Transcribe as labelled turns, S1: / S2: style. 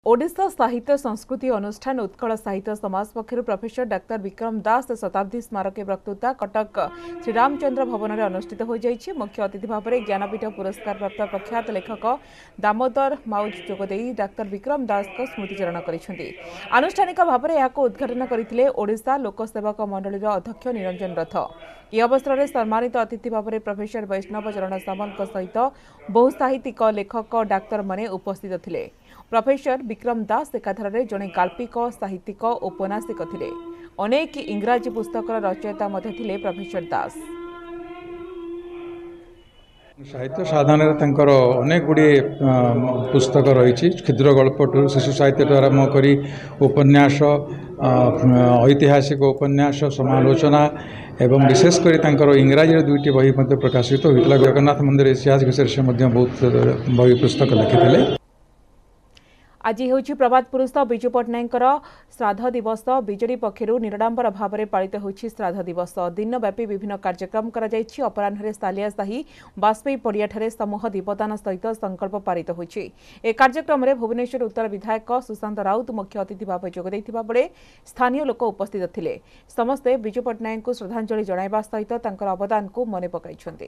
S1: ओडिशा साहित्य संस्कृति अनुष्ठान उत्कल साहित्य समाज पक्षर प्रोफेसर डाक्तर विक्रम दास शताब्दी स्मारक वक्तृता कटक श्रीरामचंद्र भवन में अनुष्ठित हो जाइछि। मुख्य अतिथि भाव में ज्ञानपीठ पुरस्कार प्राप्त प्रख्यात लेखक दामोदर माउज जोगदे डाक्तर विक्रम दास को स्मृतिचारण करिसेंति। आनुष्ठानिक भाव में यहां उद्घाटन करथिले ओडिशा लोकसेवक मंडलीर अध्यक्ष निरंजन रथ। यह अवसर में सम्मानित अतिथि भाव में प्रोफेसर वैष्णव चरण सामल सहित बहु साहित्यिक लेखक डाक्तर माने उपस्थित थिले। प्रोफेसर विक्रम दास एकाधारे जड़े गाल्पिक साहित्यिक औपन्यासिक थिले। अनेक इंग्राजी पुस्तकर रचयिता मध्य थिले प्रोफेसर दास।
S2: साहित्य साधन अनेक गुड़ी पुस्तक रही क्षुद्र गल्प शिशु साहित्य आरंभ कर उपन्यास ऐतिहासिक उपन्यास समालोचना एवं विशेषकर इंग्राजी दुईटी बही प्रकाशित होता। जगन्नाथ मंदिर इतिहास विषय से बहुत बही पुस्तक लिखिते।
S1: आज होछि प्रभात पुरुष विजु पट्टनायक श्राद्ध दिवस। बीजेडी पक्षर निराडंबर भाव में पालित होछि श्राद्ध दिवस। दिनव्यापी विभिन्न कार्यक्रम कराଯାଇଛି। अपराह्न सालियासाही बाजपेयी पड़ियाठारे समूह दीपदान सहित संकल्प पारित होछि। ए कार्यक्रम में भुवनेश्वर उत्तर विधायक सुशांत राउत मुख्य अतिथि भाव जोगदैथिबा बेले स्थानीय लोक उपस्थित थिले। समस्ते विजु पट्टनायक को श्रद्धांजलि जणाइबा सहित तांकर अवदान को मने पकाइछन्ते।